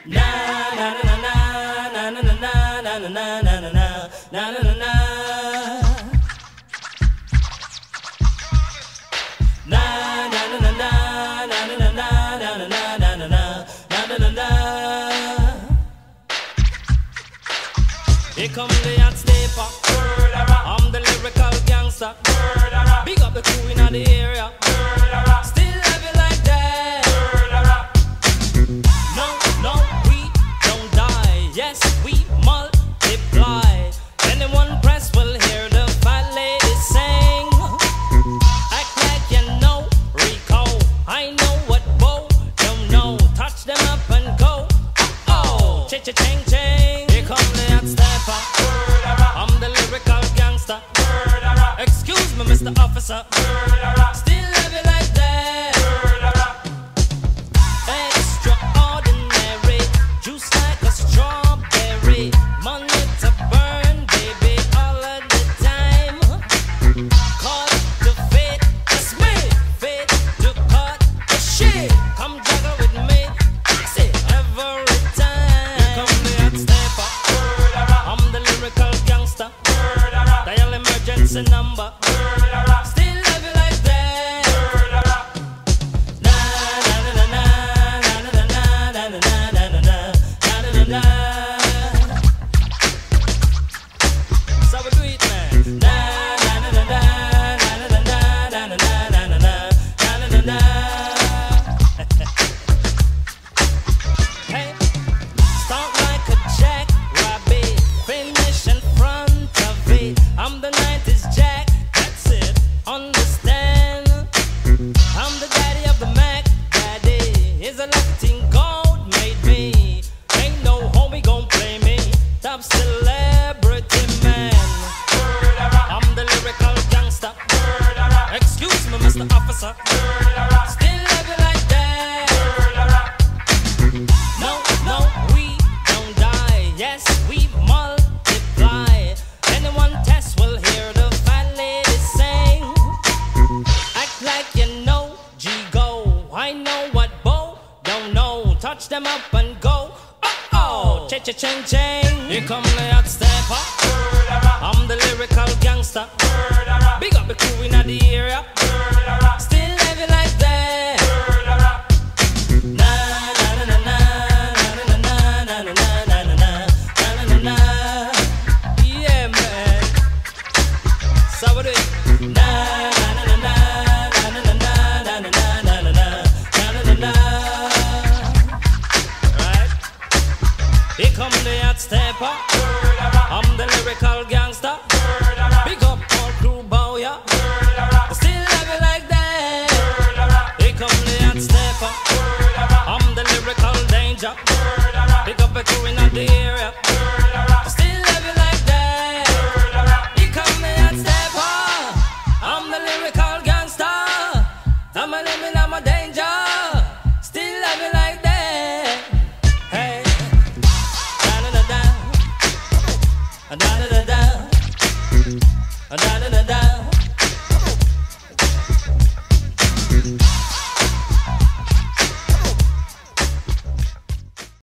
Na na na na na na na na na na na na na na na na. Na na na na na na na na na na na na na na. Here come the hot stepper. I'm the lyrical gangster. Big up the crew in the area. Still love you like that. No, no, we don't die. Yes, we multiply. Anyone press will hear the fat lady sing. Act like you know Rico. I know what Bo don't know. Touch them up and go. Oh, cha-cha-ching, ching. Here come the hot stepper. I'm the lyrical gangster. Excuse me, Mr. Officer. Still love you like that. Extraordinary, juice like a strawberry. Money to burn, baby, all of the time. Caught the fit, it's me. Fit to cut the shit. Come juggle with me, fix it every time. Here come the hot stepper. I'm the lyrical gangster. Dial emergency number. Still love you like that. Na na na na na na na na na na na na na. So we do it, man. Na na na na na na na na na na na na na. Hey, start like a jackrabbit, finish in front of it. I'm the 90s Jack, that's it, understand? I'm the daddy of the Mac, daddy. Is a Latin gold made me. Ain't no homie gon' play me. Top celebrity man. I'm the lyrical gangster. Excuse me, Mr. Officer. Still love you like that. No, no, we don't die. Yes, we multiply. Anyone test will hear the fat lady sing. Act like you know G-Go. I know what Bo don't know. Touch them up and go. Oh, cha-cha-ching-ching. Here come the hot stepper. I'm the lyrical gangster. Big up the crew in the area. Still love you like that. Na na na na na na na na na na na na na. Yeah, man. So we do it. Na na na na na na na na na na na na na. Right? Here come the hot stepper. I'm the lyrical gangster. Big up all crew, bow ya. Still love you like that. Here come the hot stepper. I'm the lyrical danger. Big up the crew in the area. Still love you like that. Here come the hot stepper. I'm the lyrical gangster. I'm a living, I'm a danger. Still love you like that. Hey, da da da da da da da.